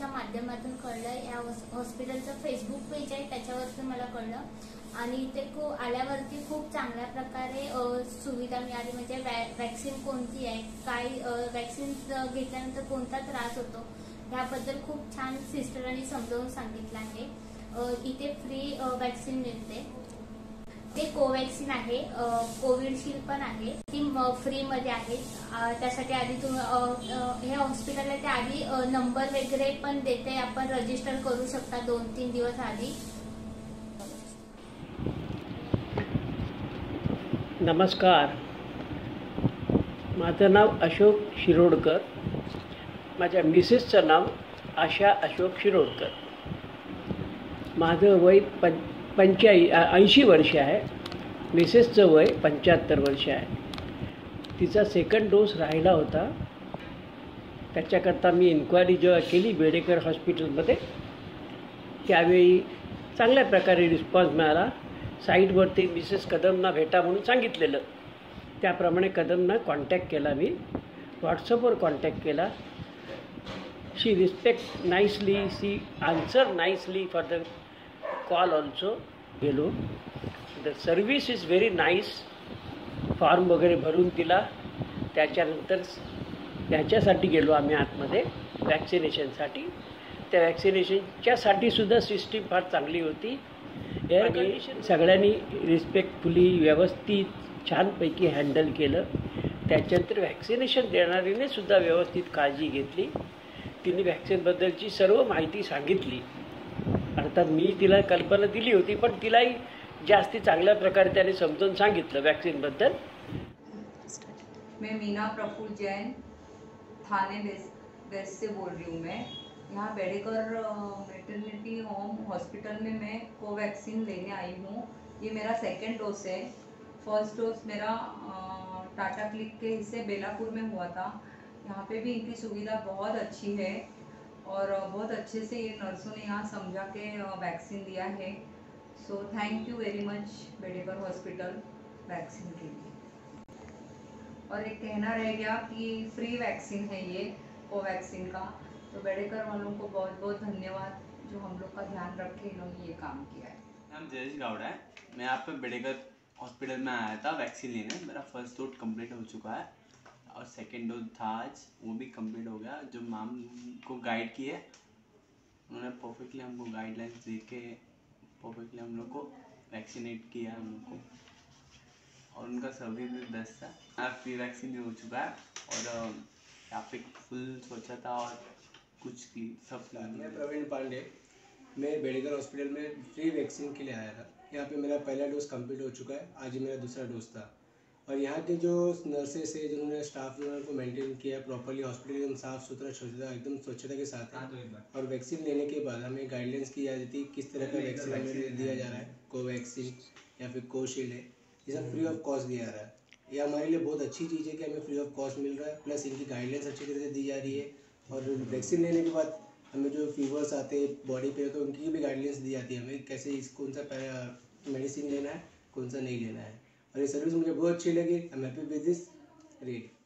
न्यूजच्या माध्यमातून कळलं। या हॉस्पिटलचं फेसबुक पेज आहे त्याच्यावरती मला कळलं आणि इथे खूप आल्यावरती खूप चांगल्या प्रकारे सुविधा मिळाली। म्हणजे वॅक्सिन कोणती आहे, काय वॅक्सिन घेतल्यानंतर कोणता त्रास होतो याबद्दल खूप छान सिस्टरांनी समजावून सांगितलं आहे। इथे फ्री वॅक्सिन मिळते। ते कोवॅक्सिन आहे, कोविडशिल्ड पण आहे, ती फ्री मध्ये आहे। त्यासाठी आधी तुम्ही हे हॉस्पिटल आहे ते आधी नंबर वगैरे पण देते, आपण रजिस्टर करू शकता 2-3 दिवस आधी। नमस्कार, माझं नाव अशोक शिरोडकर, माझ्या मिसेसचं नाव आशा अशोक शिरोडकर। माझं वय 80 वर्ष आहे, मिसेसचं वय 75 वर्ष आहे। तिचा सेकंड डोस राहिला होता, त्याच्याकरता मी इन्क्वायरी जेव्हा केली बेडेकर हॉस्पिटलमध्ये त्यावेळी चांगल्या प्रकारे रिस्पॉन्स मिळाला। साईटवरती मिसेस कदमना भेटा म्हणून सांगितलेलं, त्याप्रमाणे कदमना कॉन्टॅक्ट केला, मी व्हॉट्सअपवर कॉन्टॅक्ट केला। She respect nicely, she answer nicely for the call also. गेलो, the service is very nice. Form वगैरे भरून दिला, त्याच्यानंतर त्याच्यासाठी गेलो आम्ही आतमध्ये वॅक्सिनेशनसाठी। त्या वॅक्सिनेशनच्यासाठी सुद्धा सिस्टीम फार चांगली होती। एअर कंडिशन सगळ्यांनी रिस्पेक्टफुली व्यवस्थित छानपैकी हँडल केलं। त्याच्यानंतर वॅक्सिनेशन देणारीने सुद्धा व्यवस्थित काळजी घेतली। तिने वॅक्सिनबद्दलची सर्व माहिती सांगितली। अर्थात मी तिला कल्पना दिली होती, पण तिलाही जास्ती चांगल्या प्रकारे त्याने समजून सांगितलं वॅक्सिनबद्दल। मैं मीना प्रफुल्ल जैन थाने वेस्ट से बोल रही हूँ। मैं यहाँ बेडेकर मैटरनिटी होम हॉस्पिटल में मैं कोवैक्सीन लेने आई हूँ। ये मेरा सेकंड डोज है। फर्स्ट डोज मेरा टाटा क्लिक के हिस्से बेलापुर में हुआ था। यहाँ पे भी इनकी सुविधा बहुत अच्छी है और बहुत अच्छे से ये नर्सों ने यहाँ समझा के वैक्सीन दिया है। So thank you very much Bedekar hospital vaccine के लिए। और एक कहना रह गया कि फ्री वैक्सीन है ये कोवैक्सीन का, तो बेडेकर वालों को बहुत बहुत धन्यवाद जो हम लोग का ध्यान रख के इन्होंने ये काम किया है। नाम जयेश गावड़ा है। मैं यहाँ पे बेडेकर हॉस्पिटल में आया था वैक्सीन लेने। मेरा फर्स्ट डोज कंप्लीट हो चुका है और सेकेंड डोज था आज, वो भी कंप्लीट हो गया। जो मैम को गाइड किए उन्होंने परफेक्टली हमको गाइडलाइंस दे के परफेक्टली हम लोग को वैक्सीनेट किया हम लोग को, और उनका सर्विस भी बेस्ट था। यहाँ फ्री वैक्सीन भी हो चुका है और यहाँ पे फुल स्वच्छता और कुछ की सब। मैं प्रवीण पांडे, मैं बेडेकर हॉस्पिटल में फ्री वैक्सीन के लिए आया था। यहाँ पे मेरा पहला डोज कंप्लीट हो चुका है, आज ही मेरा दूसरा डोज था। और यहाँ के जो नर्सेस है, जिन्होंने स्टाफ को मेंटेन किया प्रॉपर्ली, हॉस्पिटल एकदम साफ़ सुथरा एकदम स्वच्छता के साथ है। और वैक्सीन लेने के बाद हमें गाइडलाइंस की जाती थी किस तरह का वैक्सीन हमें दिया जा रहा है, कोवैक्सीन या फिर कोशील्ड है, ये सब फ्री ऑफ कॉस्ट दिया जा रहा है। ये हमारे लिए बहुत अच्छी चीज़ है कि हमें फ्री ऑफ कॉस्ट मिल रहा है, प्लस इनकी गाइडलाइंस अच्छी तरह से दी जा रही है। और वैक्सीन लेने के बाद हमें जो फीवर्स आते हैं बॉडी पे, तो उनकी भी गाइडलाइंस दी जाती है हमें कैसे कौन सा मेडिसिन लेना है, कौन सा नहीं लेना है। और ये सर्विस मुझे बहुत अच्छी लगी। I am happy with this rate.